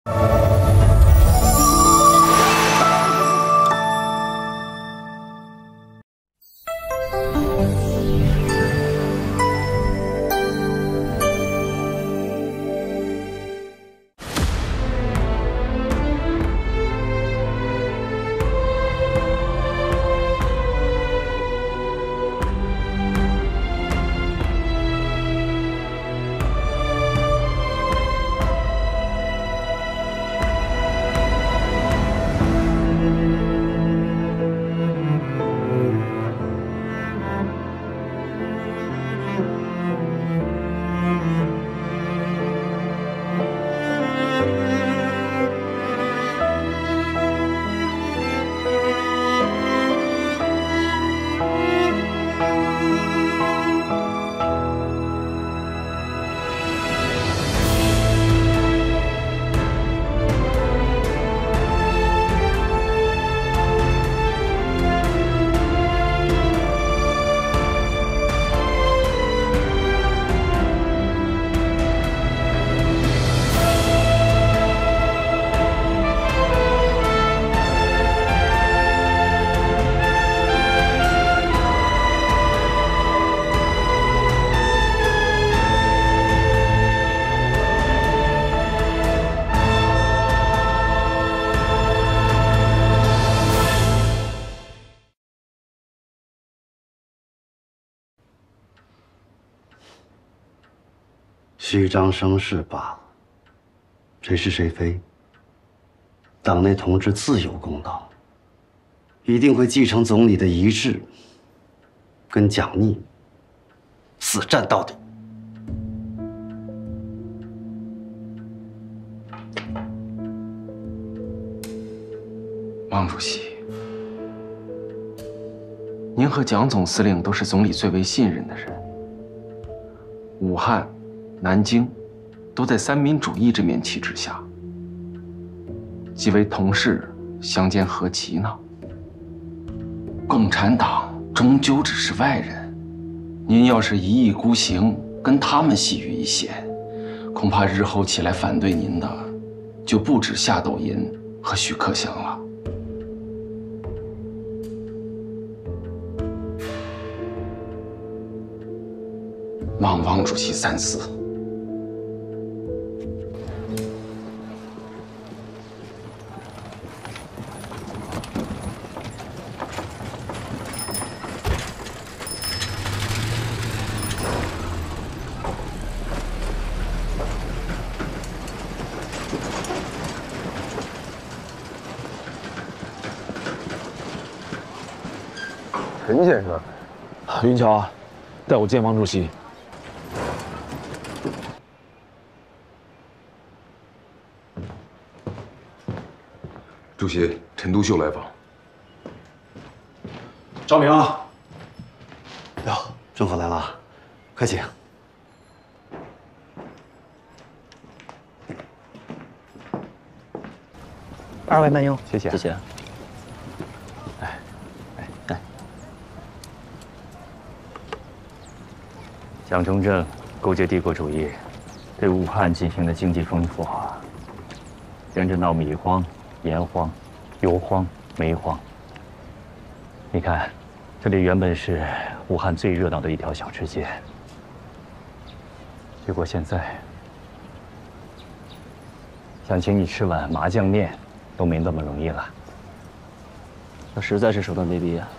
虚张声势罢了，谁是谁非，党内同志自有公道，一定会继承总理的遗志，跟蒋逆死战到底。 王主席，您和蒋总司令都是总理最为信任的人。武汉、南京都在三民主义这面旗帜下，几位同事相煎何其呢？共产党终究只是外人，您要是一意孤行，跟他们细语一线，恐怕日后起来反对您的，就不止夏斗寅和许克祥了。望王主席三思。 陈先生， 云桥啊，带我见王主席。 主席，陈独秀来访。 赵明，哟，政府来了，快请。 二位慢用， 谢谢，谢谢。蒋中正勾结帝国主义，对武汉进行了经济封锁，人这闹米荒、盐荒、油荒、煤荒。你看，这里原本是武汉最热闹的一条小吃街，结果现在想请你吃碗麻酱面都没那么容易了。 那实在是手段卑鄙啊！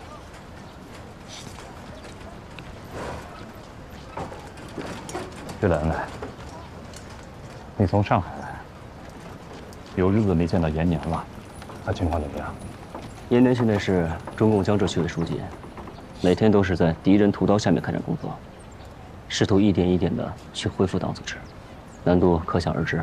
对了，恩来，你从上海来，有日子没见到延年了，他情况怎么样？ 延年现在是中共江浙区委书记，每天都是在敌人屠刀下面开展工作，试图一点一点的去恢复党组织，难度可想而知。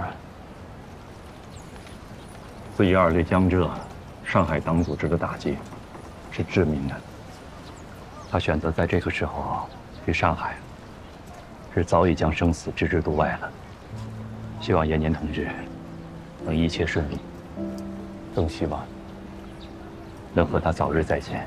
4.12对江浙、上海党组织的打击是致命的。他选择在这个时候去上海，是早已将生死置之度外了。希望延年同志能一切顺利，更希望能和他早日再见。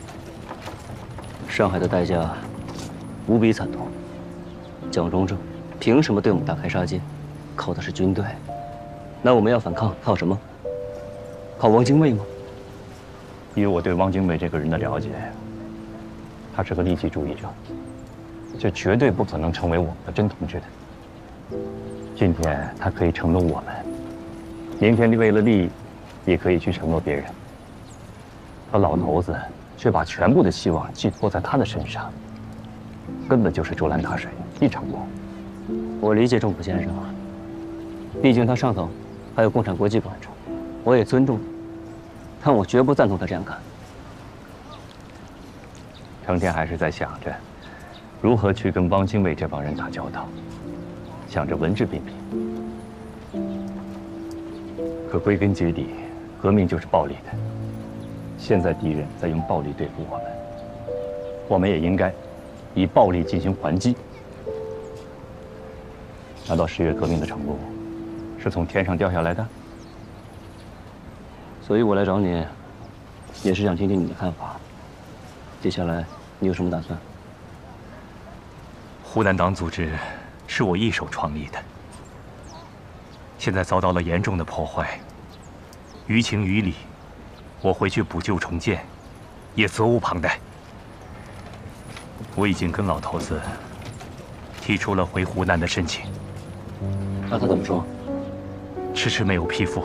上海的代价无比惨痛，蒋中正凭什么对我们大开杀戒？靠的是军队。那我们要反抗，靠什么？靠汪精卫吗？ 以我对汪精卫这个人的了解，他是个利己主义者，这绝对不可能成为我们的真同志的。今天他可以承诺我们，明天为了利益，也可以去承诺别人。可老头子却把全部的希望寄托在他的身上，根本就是竹篮打水一场空。 我理解仲甫先生啊，毕竟他上头还有共产国际管着，我也尊重，但我绝不赞同他这样干。 成天还是在想着如何去跟汪精卫这帮人打交道，想着文质彬彬。可归根结底，革命就是暴力的。现在敌人在用暴力对付我们，我们也应该以暴力进行还击。难道10月革命的成功是从天上掉下来的？ 所以我来找你，也是想听听你的看法。接下来你有什么打算？ 湖南党组织是我一手创立的，现在遭到了严重的破坏，于情于理，我回去补救重建，也责无旁贷。我已经跟老头子提出了回湖南的申请。 那他怎么说？ 迟迟没有批复。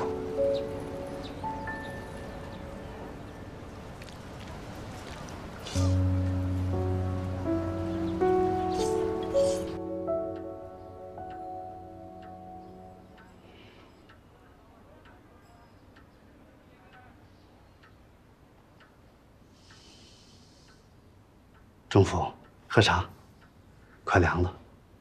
仲甫，喝茶，快凉了。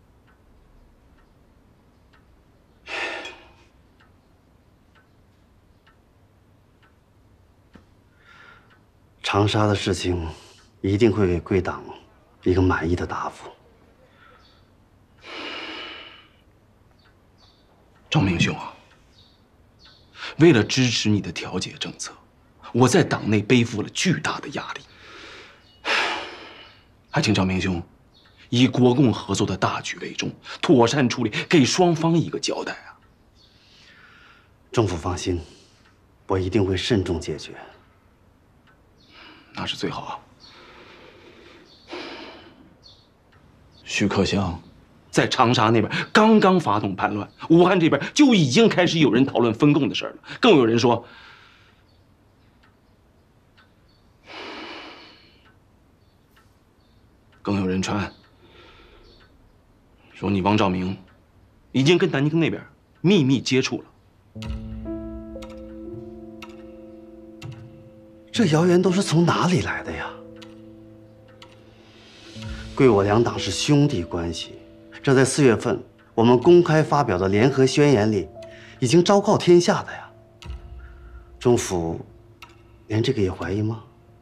长沙的事情，一定会给贵党一个满意的答复。 赵明兄啊，为了支持你的调解政策，我在党内背负了巨大的压力。还请赵明兄以国共合作的大局为重，妥善处理，给双方一个交代啊！ 仲甫放心，我一定会慎重解决。 那是最好啊。徐克湘在长沙那边刚刚发动叛乱，武汉这边就已经开始有人讨论分共的事了，更有人说，说你汪兆铭已经跟南京那边秘密接触了。 这谣言都是从哪里来的呀？贵我两党是兄弟关系，这在4月份我们公开发表的联合宣言里已经昭告天下的呀。仲甫连这个也怀疑吗？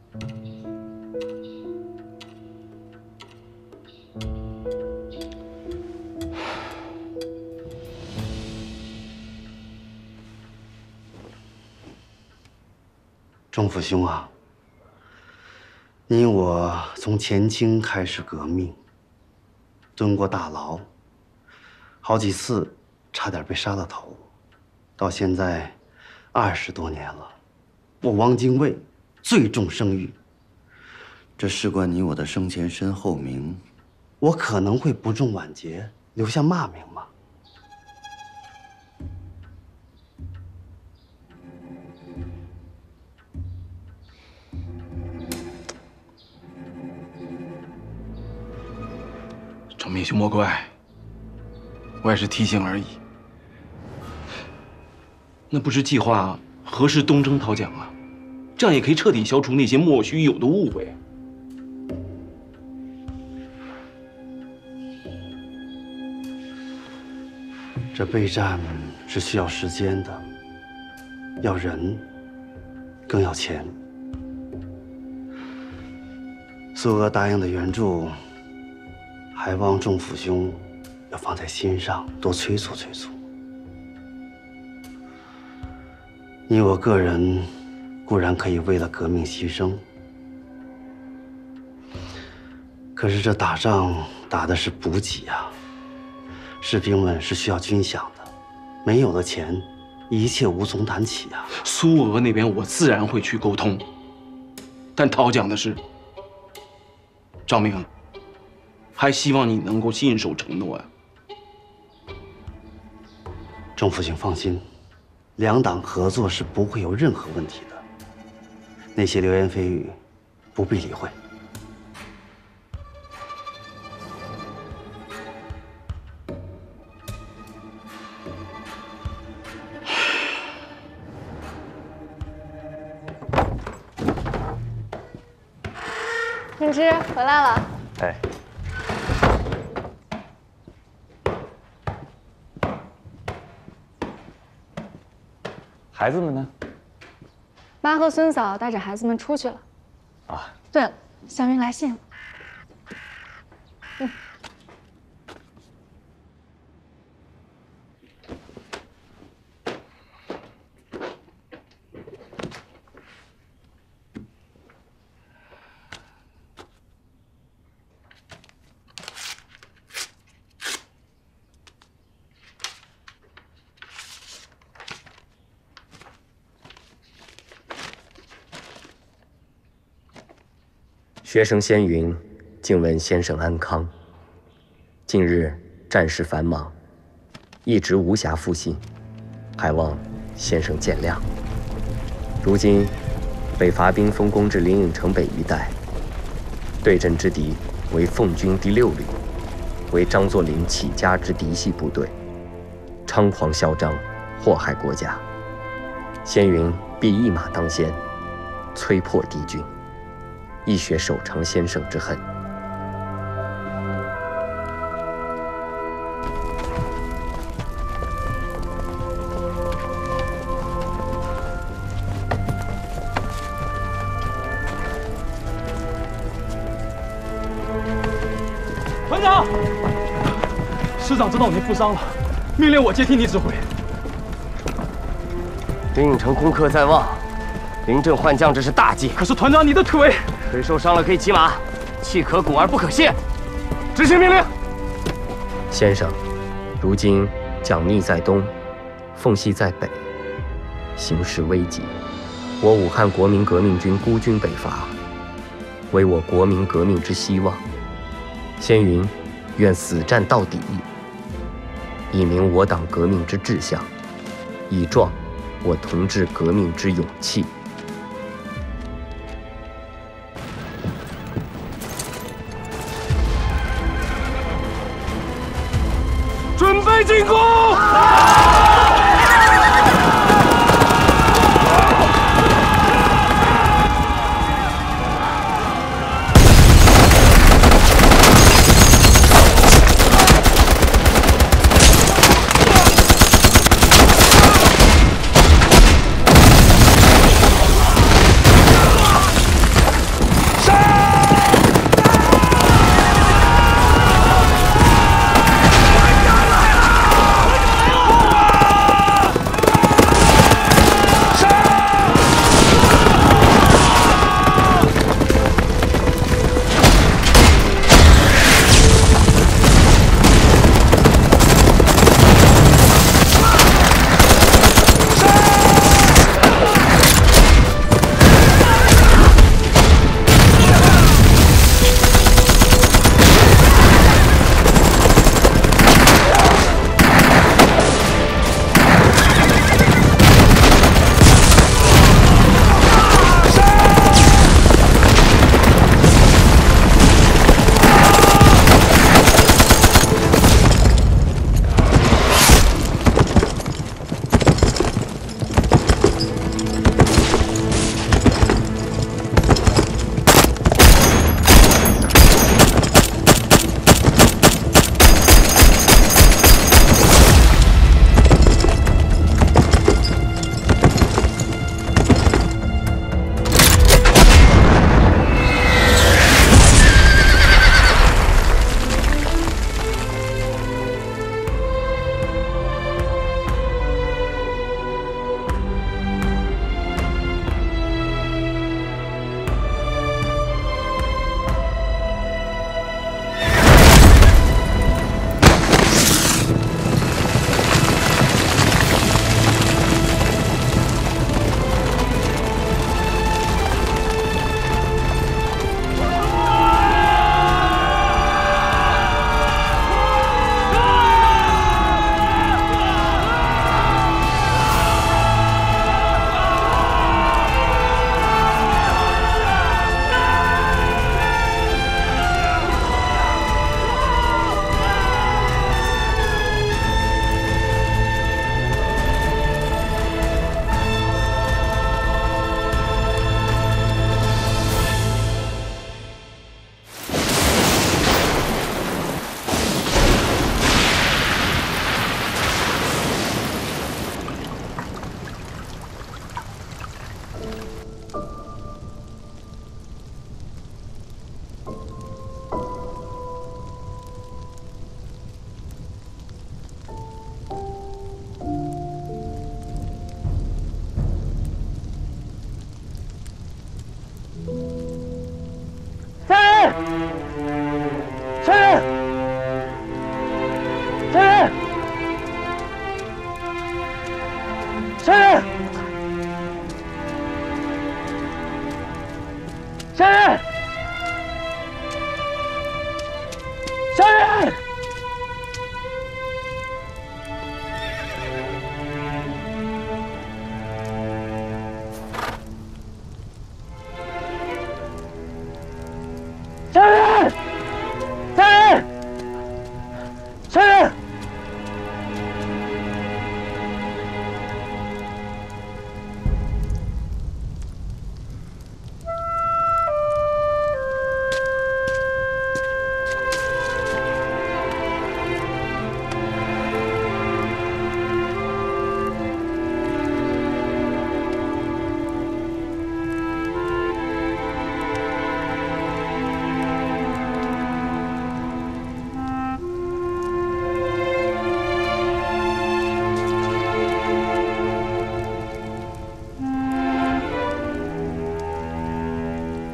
仲甫兄啊，你我从前清开始革命，蹲过大牢，好几次差点被杀了头，到现在20多年了，我汪精卫最重声誉，这事关你我的生前身后名，我可能会不中晚节，留下骂名吗？ 赵明兄莫怪，我也是提醒而已。那不知计划何时东征讨蒋啊？这样也可以彻底消除那些莫须有的误会。 这备战是需要时间的，要人，更要钱。苏俄答应的援助，还望仲甫兄要放在心上，多催促催促。你我个人固然可以为了革命牺牲，可是这打仗打的是补给啊， 士兵们是需要军饷的，没有了钱，一切无从谈起啊。 苏俄那边我自然会去沟通，但讨讲的是，赵明，还希望你能够信守承诺呀。 政府请放心，两党合作是不会有任何问题的。那些流言蜚语，不必理会。 云芝回来了。 哎，孩子们呢？ 妈和孙嫂带着孩子们出去了。 啊， 对了，香云来信了。 学生仙云，敬问先生安康。近日战事繁忙，一直无暇复信，还望先生见谅。如今北伐兵锋攻至灵隐城北一带，对阵之敌为奉军第6旅，为张作霖起家之嫡系部队，猖狂嚣张，祸害国家。仙云必一马当先，摧破敌军，一雪守长先生之恨。 团长，师长知道您负伤了，命令我接替你指挥。 灵隐城攻克在望，临阵换将，这是大忌。 可是团长，你的腿受伤了可以骑马，气可鼓而不可泄。 执行命令。 先生，如今蒋逆在东，奉系在北，形势危急。我武汉国民革命军孤军北伐，为我国民革命之希望。仙云愿死战到底，以明我党革命之志向，以壮我同志革命之勇气。 准备进攻！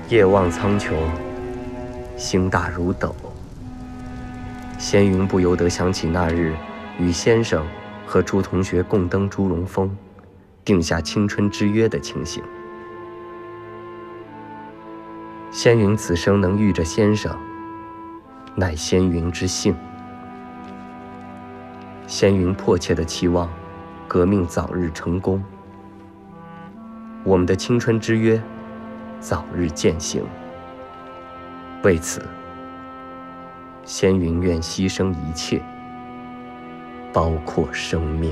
夜望苍穹，星大如斗。仙云不由得想起那日与先生和朱同学共登朱荣峰，定下青春之约的情形。仙云此生能遇着先生，乃仙云之幸。仙云迫切地期望革命早日成功，我们的青春之约早日践行。为此，仙云愿牺牲一切，包括生命。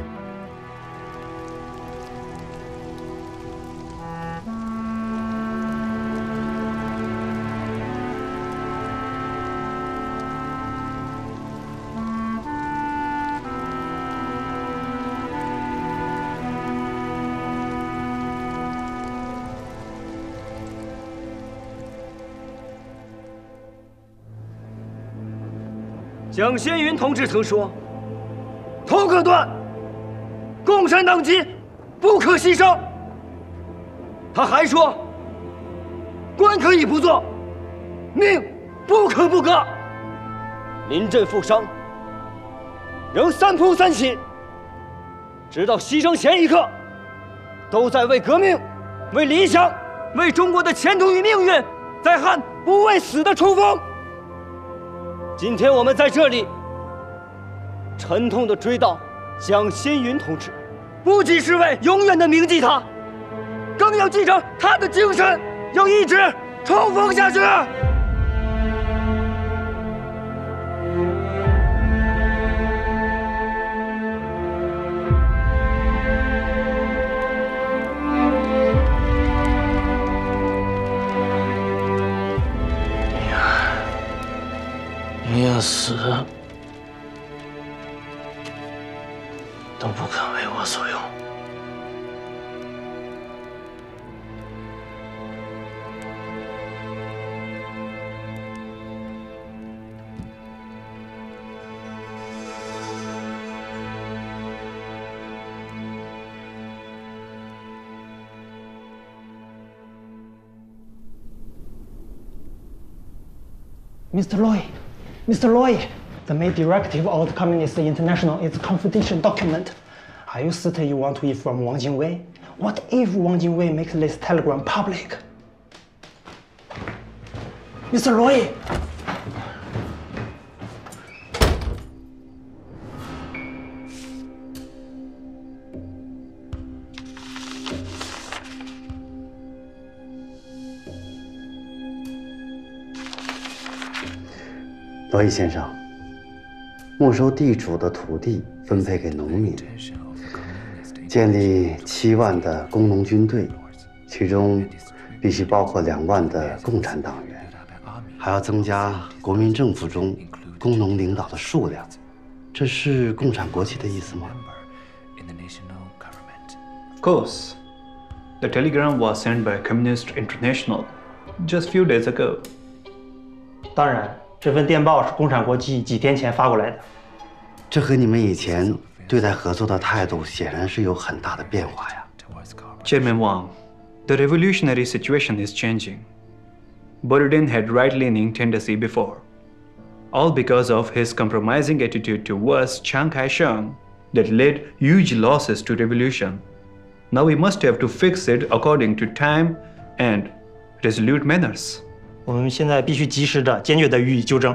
蒋先云同志曾说：“头可断，共产党籍不可牺牲。”他还说：“官可以不做，命不可不革。”临阵负伤，仍三扑三起，直到牺牲前一刻，都在为革命、为理想、为中国的前途与命运，在喊不畏死的冲锋。今天我们在这里，沉痛地追悼蒋先云同志，不仅是为永远地铭记他，更要继承他的精神，要一直冲锋下去。 宁愿死，都不肯为我所用。 Mr. Loy, the main directive of the Communist International is a confidential document. Are you certain you want to inform Wang Jingwei? What if Wang Jingwei makes this telegram public? Mr. Loy! 罗毅先生，没收地主的土地分配给农民，建立7万的工农军队，其中必须包括2万的共产党员，还要增加国民政府中工农领导的数量。这是共产国际的意思吗？ Of course. The telegram was sent by Communist International just few days ago. 当然，这份电报是共产国际几天前发过来的。 这和你们以前对待合作的态度显然是有很大的变化呀。 Chairman Wang, the revolutionary situation is changing. Borodin had right-leaning tendency before, all because of his compromising attitude towards Chiang Kai-shek that led huge losses to revolution. Now we must have to fix it according to time and resolute manners. 我们现在必须及时的、坚决的予以纠正。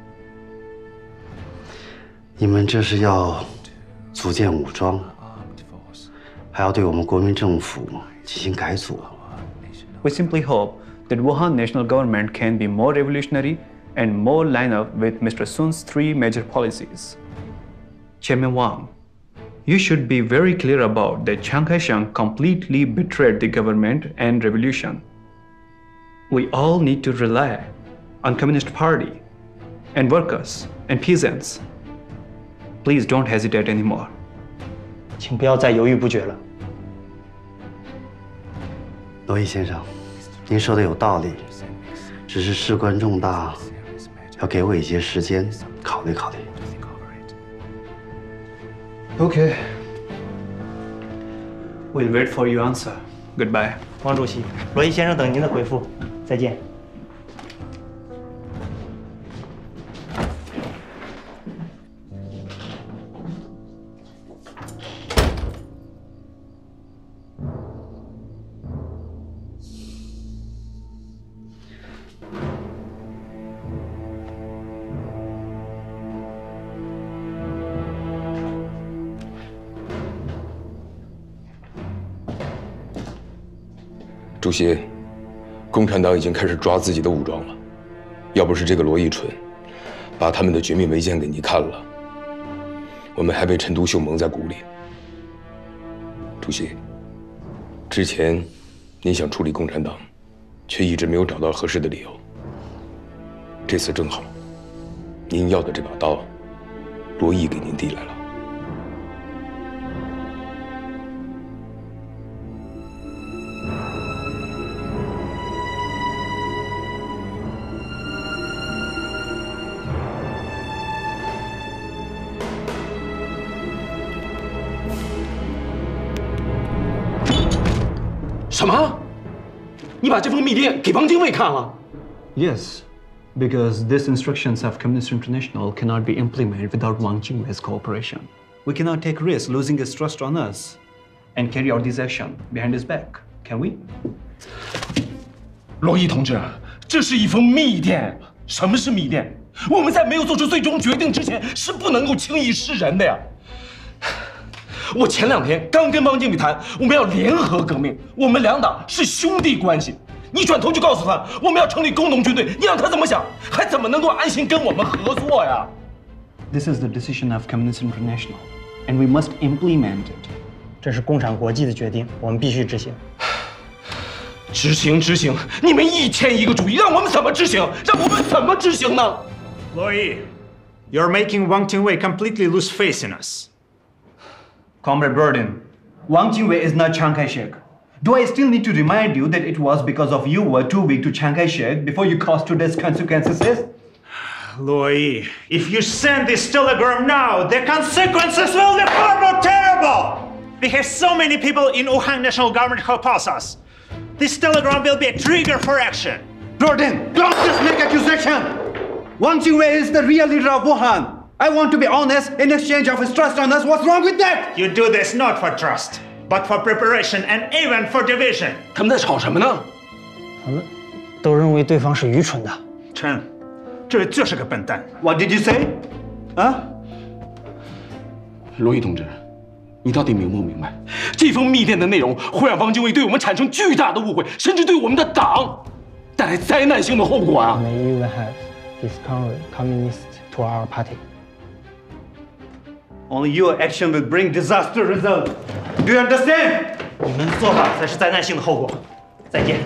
你们这是要组建武装，还要对我们国民政府进行改组。 We simply hope that Wuhan national government can be more revolutionary and more line up with Mr. Sun's 3 major policies. Chairman Wang, you should be very clear about that Chiang Kai-shek completely betrayed the government and revolution. We all need to rely on Communist Party and workers and peasants. Please don't hesitate anymore. 请不要再犹豫不决了。 罗毅先生，您说的有道理，只是事关重大，要给我一些时间考虑考虑。 Okay. We'll wait for your answer. Goodbye. 王主席，罗毅先生等您的回复。再见。 主席，共产党已经开始抓自己的武装了。要不是这个罗毅蠢，把他们的绝密文件给你看了，我们还被陈独秀蒙在鼓里。主席，之前您想处理共产党，却一直没有找到合适的理由。这次正好，您要的这把刀，罗毅给您递来了。 什么？你把这封密电给汪精卫看了 Yes, because these instructions of Communist International cannot be implemented without Wang Jingwei's cooperation. We cannot take risks losing his trust on us and carry out this action behind his back, can we? 罗毅同志，这是一封密电。什么是密电？我们在没有做出最终决定之前，是不能够轻易示人的呀。我前2天刚跟汪精卫谈，我们要联合革命，我们两党是兄弟关系。你转头就告诉他，我们要成立工农军队，你让他怎么想？还怎么能够安心跟我们合作呀 This is the decision of Communist International, and we must implement it. 这是共产国际的决定，我们必须执行。 执行！你们1001个主意，让我们怎么执行？让我们怎么执行呢？ 罗毅 you're making Wang Jingwei completely lose faith in us. Comrade Burden, Wang Jingwei is not Chiang Kai-shek. Do I still need to remind you that it was because of you were too weak to Chiang Kai-shek before you caused today's consequences? Luoyi, if you send this telegram now, the consequences will be far more terrible! We have so many people in Wuhan National Government who oppose us. This telegram will be a trigger for action. Burden, don't just make accusation! Wang Jingwei is the real leader of Wuhan. I want to be honest in exchange of his trust on us. What's wrong with that? You do this not for trust, but for preparation and even for division. 他们在吵什么呢？ 他们都认为对方是愚蠢的。 陈，这就是个笨蛋。 What did you say? 啊？ 罗毅同志，你到底明不明白？这封密电的内容会让汪精卫对我们产生巨大的误会，甚至对我们的党带来灾难性的后果啊 ！May even have discouraged communists to our party. Only your action will bring disaster result. Do you understand? 你们的做法才是灾难性的后果。再见。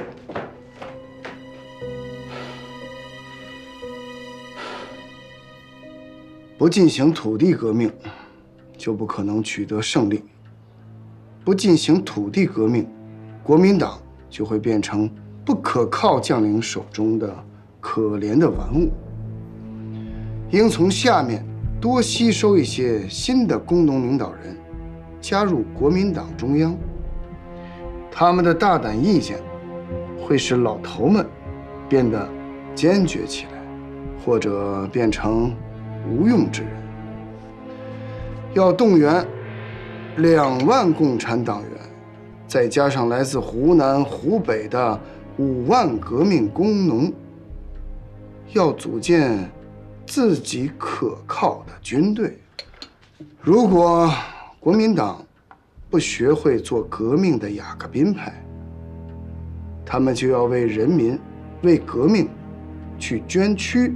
不进行土地革命，就不可能取得胜利；不进行土地革命，国民党就会变成不可靠将领手中的可怜的玩物。应从下面多吸收一些新的工农领导人，加入国民党中央。他们的大胆意见会使老头们变得坚决起来，或者变成无用之人。要动员2万共产党员，再加上来自湖南、湖北的5万革命工农，要组建自己可靠的军队。如果国民党不学会做革命的雅各宾派，他们就要为人民、为革命去捐躯。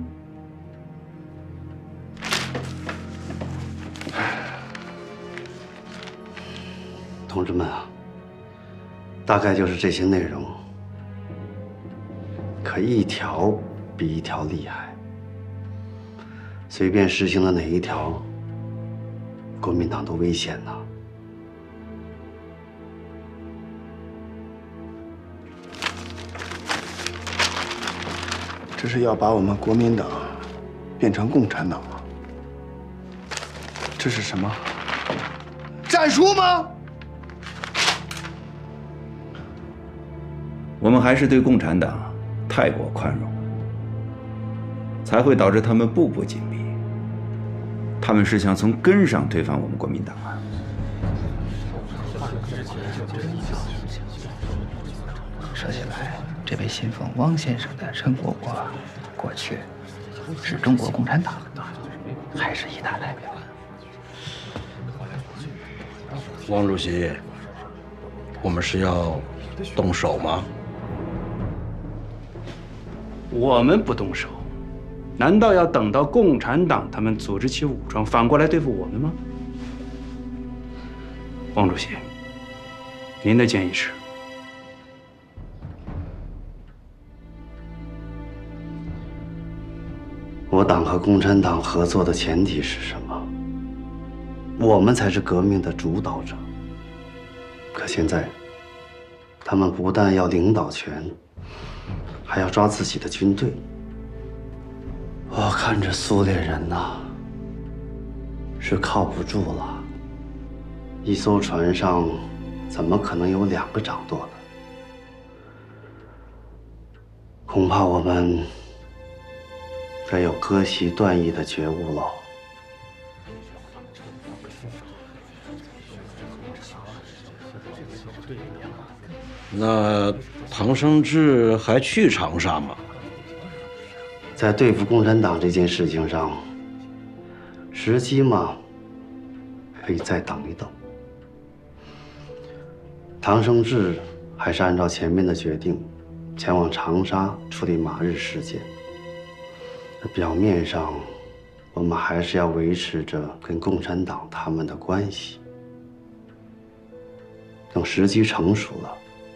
同志们啊，大概就是这些内容，可一条比一条厉害。随便实行了哪一条，国民党都危险呐。 这是要把我们国民党变成共产党吗？这是什么？战书吗？ 我们还是对共产党太过宽容，才会导致他们步步紧逼。他们是想从根上推翻我们国民党啊！ 说起来，这位信奉汪先生的陈果果，过去是中国共产党，还是一大代表。 汪主席，我们是要动手吗？ 我们不动手，难道要等到共产党他们组织起武装，反过来对付我们吗？汪主席，您的建议是？ 我党和共产党合作的前提是什么？我们才是革命的主导者。可现在，他们不但要领导权，还要抓自己的军队。我看着苏联人呐，是靠不住了。一艘船上怎么可能有2个掌舵呢？恐怕我们得有割席断义的觉悟喽。 那唐生智还去长沙吗？ 在对付共产党这件事情上，时机嘛，可以再等一等。唐生智还是按照前面的决定，前往长沙处理马日事件。表面上，我们还是要维持着跟共产党他们的关系。等时机成熟了，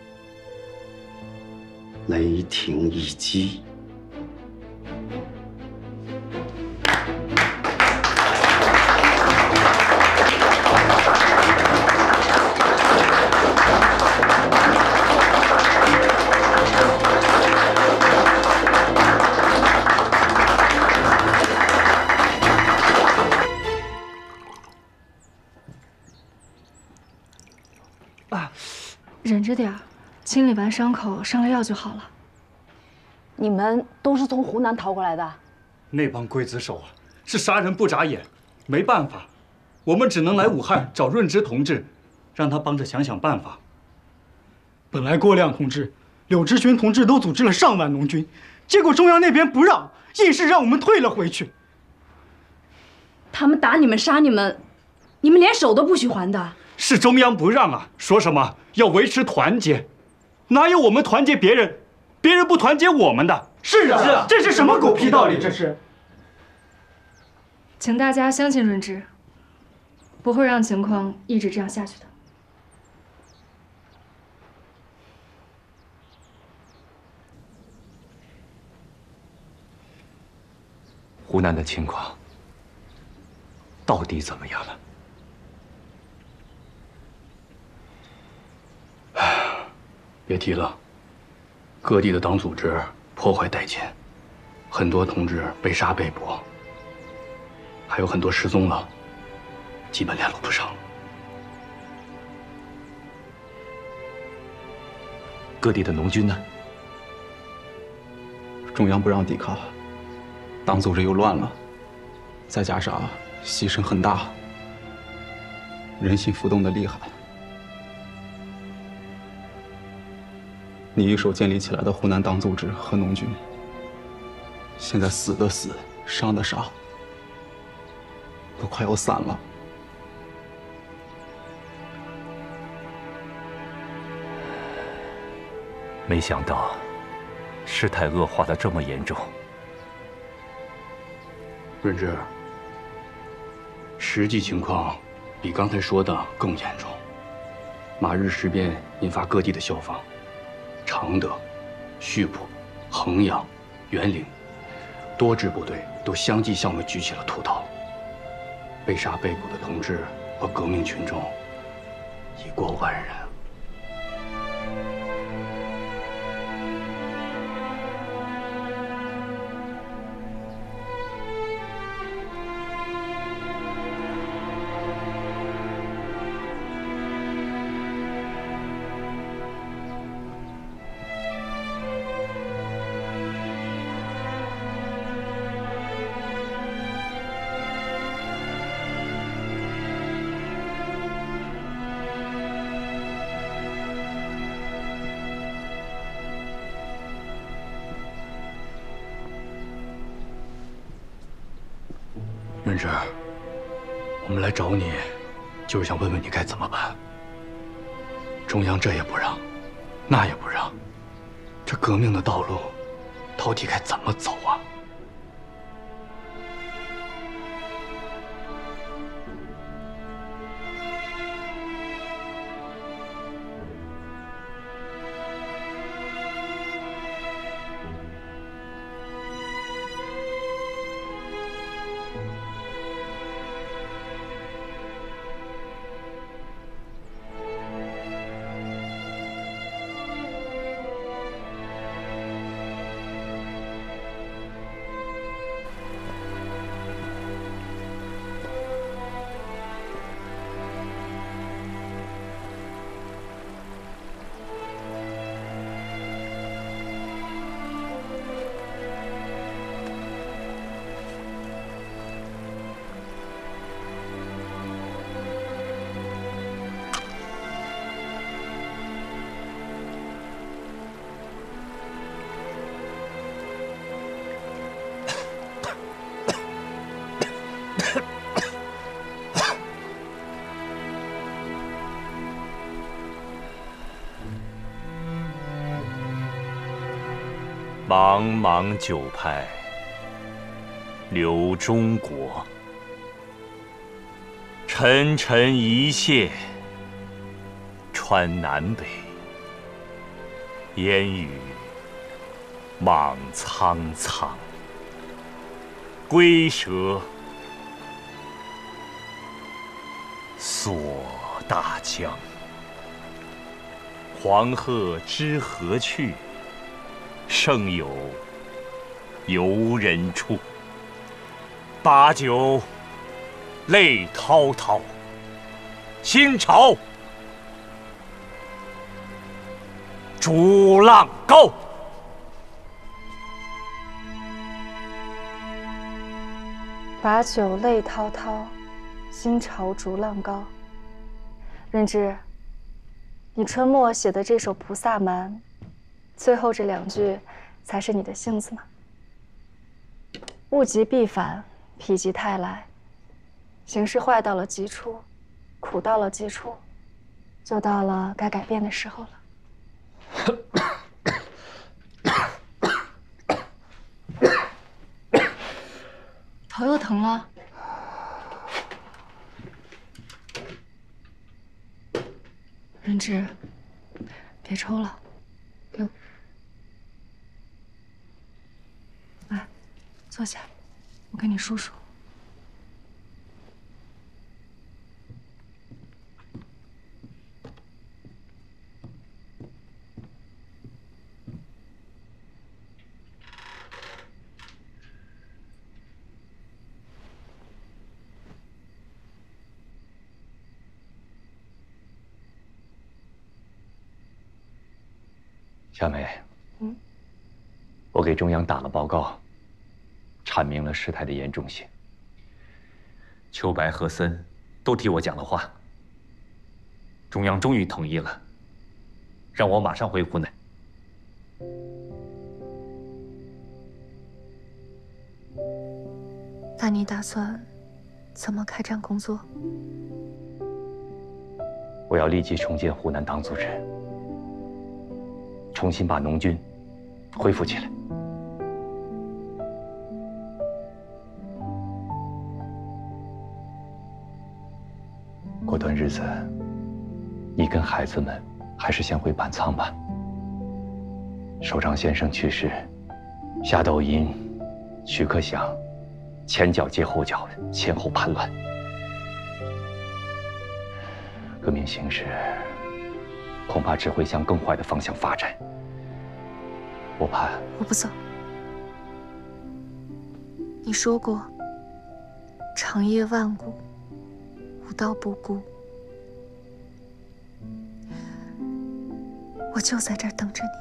雷霆一击。 忍着点儿，清理完伤口，上了药就好了。 你们都是从湖南逃过来的？ 那帮刽子手啊，是杀人不眨眼，没办法，我们只能来武汉找润之同志，让他帮着想想办法。本来郭亮同志、柳直群同志都组织了上万农军，结果中央那边不让，硬是让我们退了回去。 他们打你们、杀你们，你们连手都不许还的。 是中央不让啊，说什么要维持团结，哪有我们团结别人，别人不团结我们的？是啊，这是什么狗屁道理？这是。 请大家相信润之，不会让情况一直这样下去的。 湖南的情况到底怎么样了？ 别提了，各地的党组织破坏殆尽，很多同志被杀被捕，还有很多失踪了，基本联络不上。 各地的农军呢？ 中央不让抵抗，党组织又乱了，再加上牺牲很大，人心浮动的厉害。你一手建立起来的湖南党组织和农军，现在死的死，伤的伤，都快要散了。 没想到事态恶化得这么严重。 润之，实际情况比刚才说的更严重。马日事变引发各地的消防。常德、溆浦、衡阳、沅陵，多支部队都相继向我们举起了屠刀。被杀被捕的同志和革命群众已过万人。润之，我们来找你，就是想问问你该怎么办。中央这也不让， 那也不让。这革命的道路，到底该怎么走啊？ 茫茫九派，流中国；沉沉一线，穿南北。烟雨莽苍苍，龟蛇锁大江。黄鹤知何去？胜有游人处。把酒泪滔滔，新潮逐浪高。 把酒泪滔滔，新潮逐浪高。润之，你春末写的这首《菩萨蛮》，最后这2句才是你的性子吗？物极必反，否极泰来。形势坏到了极处，苦到了极处，就到了该改变的时候了。头又疼了。润之，别抽了，给我。来，坐下，我给你梳梳。 小梅，我给中央打了报告，阐明了事态的严重性。秋白和森都替我讲了话，中央终于同意了，让我马上回湖南。 那你打算怎么开展工作？ 我要立即重建湖南党组织，重新把农军恢复起来。过段日子，你跟孩子们还是先回板仓吧。首长先生去世，夏斗寅、徐克祥前脚接后脚，前后叛乱，革命形势恐怕只会向更坏的方向发展。我怕我不走。你说过，长夜万古，无道不孤。我就在这儿等着你，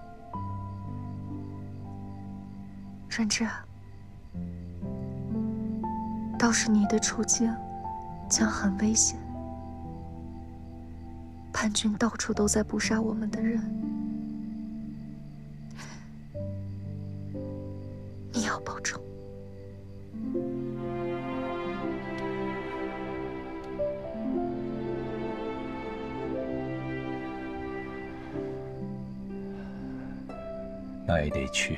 润之啊。倒是你的处境将很危险，叛军到处都在捕杀我们的人，你要保重。 那也得去，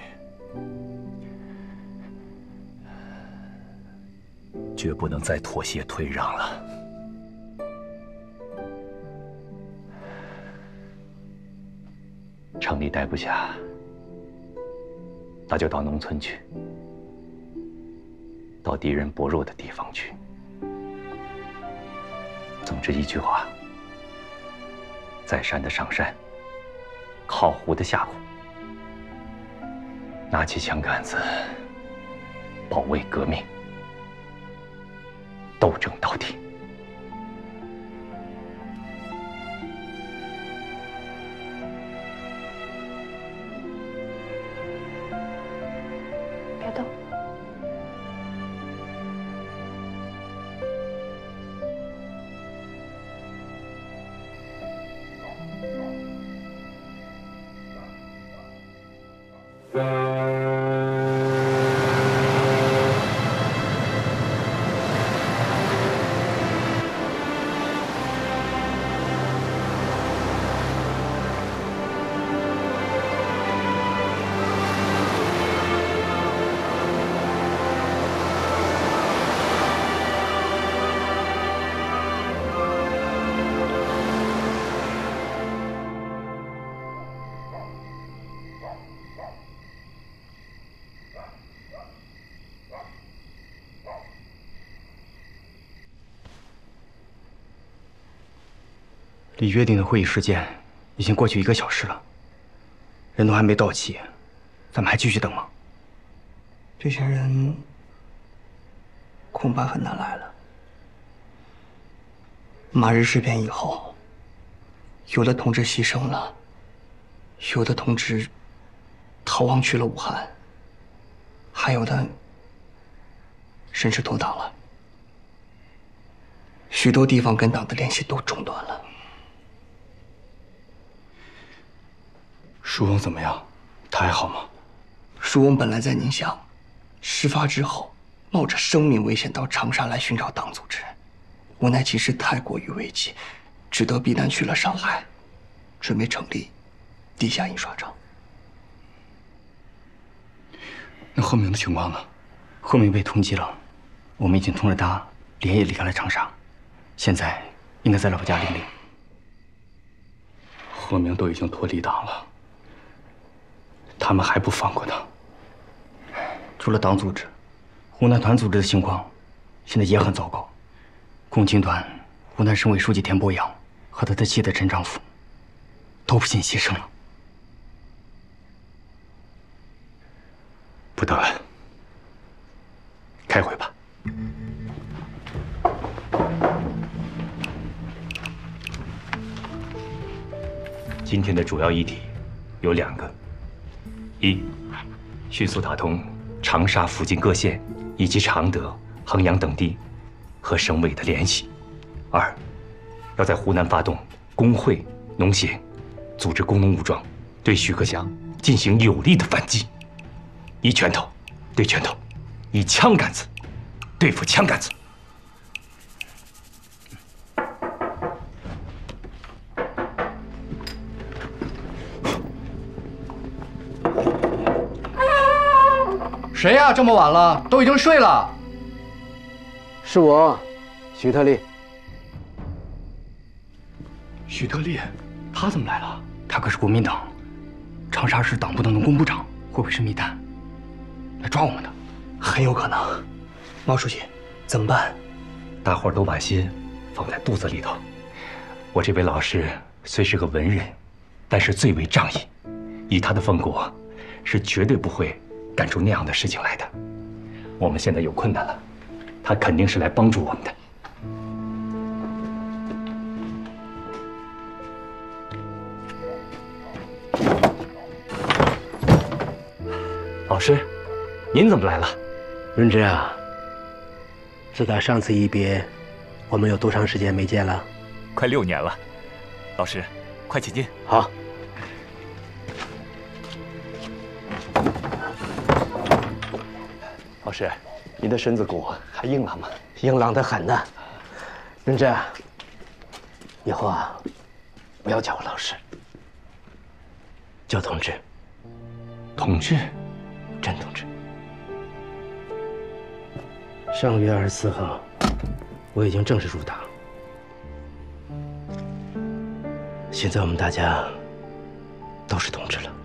绝不能再妥协退让了。 城里待不下，那就到农村去，到敌人薄弱的地方去。总之一句话，在山的上山，靠湖的下湖，拿起枪杆子，保卫革命，斗争到底。 别动。 离约定的会议时间已经过去1个小时了，人都还没到齐，咱们还继续等吗？ 这些人恐怕很难来了。马日事变以后，有的同志牺牲了，有的同志逃亡去了武汉，还有的甚至投党了。许多地方跟党的联系都中断了。 舒翁怎么样？他还好吗？ 舒翁本来在宁乡，事发之后冒着生命危险到长沙来寻找党组织，无奈其实太过于危急，只得避难去了上海，准备成立地下印刷厂。 那贺明的情况呢？贺明被通缉了，我们已经通知他连夜离开了长沙，现在应该在老家领令。贺明都已经脱离党了，他们还不放过他。除了党组织，湖南团组织的情况现在也很糟糕。共青团湖南省委书记田伯阳和他的妻子陈丈夫都不幸牺牲了。 不得了，开会吧。今天的主要议题有2个：一，迅速打通长沙附近各县以及常德、衡阳等地和省委的联系；二，要在湖南发动工会、农协，组织工农武装，对徐克祥进行有力的反击。以拳头对拳头，以枪杆子对付枪杆子。 谁呀？这么晚了，都已经睡了。 是我，许特立。 许特立，他怎么来了？他可是国民党长沙市党部的农工部长，会不会是密探来抓我们的？很有可能。毛书记，怎么办？ 大伙儿都把心放在肚子里头。我这位老师虽是个文人，但是最为仗义，以他的风骨，是绝对不会干出那样的事情来的。我们现在有困难了，他肯定是来帮助我们的。老师，您怎么来了？ 润之啊，自打上次一别，我们有多长时间没见了？ 快6年了。老师，快请进。 好。 老师，您的身子骨还硬朗吗？ 硬朗得很呢。润之，以后啊，不要叫我老师，叫同志。 同志， 詹同志，上个月24号，我已经正式入党。现在我们大家都是同志了。